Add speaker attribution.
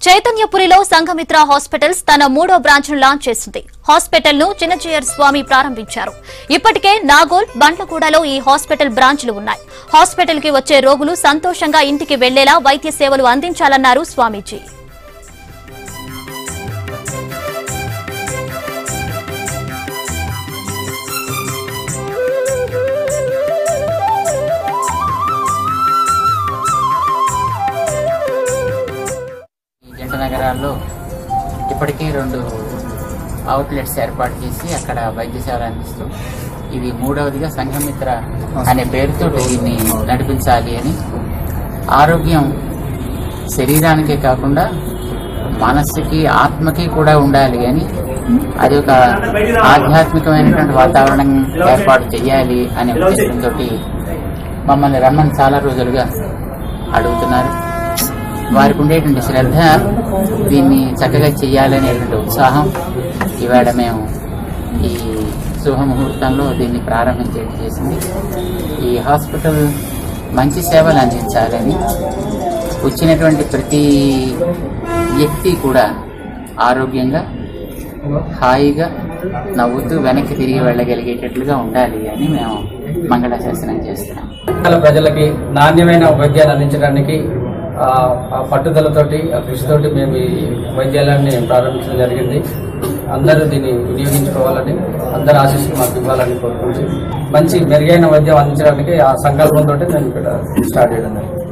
Speaker 1: చైతన్యపురిలో Sanghamitra hospitals తన 3వ branch ను లాంచ్ చేసింది. హాస్పిటల్ ను చిన్నజీయర్ స్వామి ప్రారంభించారు. ఇప్పటికే నాగోల్, బండ్లగూడలో ఈ హాస్పిటల్ బ్రాంచ్లు ఉన్నాయి. హాస్పిటల్ కి వచ్చే రోగులు సంతోషంగా ఇంటికి వెళ్లేలా వైద్య సేవలు అందించాలన్నారు స్వామీజీ.
Speaker 2: నగరాల్లో ఇప్పటికే 2 అవుట్లెట్స్ ఏర్పాటు చేసి అక్కడ వైద్య సేవలు అందిస్తూ ఇది 3వదిగా సంఘమిత్ర అనే పేరుతో దీన్ని నడిపించాలి అని, ఆరోగ్యం శరీరానికే కాకుండా మనస్సుకి ఆత్మకి కూడా ఉండాలి అని, అది ఒక ఆధ్యాత్మికమైనటువంటి వాతావరణం ఏర్పాటు చేయాలి అనే ఉద్దేశంతో మమ్మల్ని రమ్మని చాలా రోజులుగా అడుగుతున్నారు. వారికి ఉండేటువంటి శ్రద్ధ దీన్ని చక్కగా చేయాలనేటువంటి ఉత్సాహం ఇవాళ మేము ఈ శుభముహూర్తంలో దీన్ని ప్రారంభించేది చేసింది. ఈ హాస్పిటల్ మంచి సేవలు అందించాలని, వచ్చినటువంటి ప్రతి వ్యక్తి కూడా ఆరోగ్యంగా హాయిగా నవ్వుతూ వెనక్కి తిరిగి వెళ్ళగలిగేటట్లుగా ఉండాలి అని మేము మంగళాశాసనం చేస్తున్నాం.
Speaker 3: ప్రజలకి నాణ్యమైన వైద్యాన్ని అందించడానికి పట్టుదలతోటి, కృషితోటి మేము ఈ వైద్యాలయాన్ని ప్రారంభించడం జరిగింది. అందరూ దీన్ని వినియోగించుకోవాలని, అందరి ఆశీస్సులు మాకు ఇవ్వాలని కోరుకుంటూ మంచి మెరుగైన వైద్యం అందించడానికి ఆ సంకల్పంతో నేను ఇక్కడ స్టార్ట్ చేయడం జరిగింది.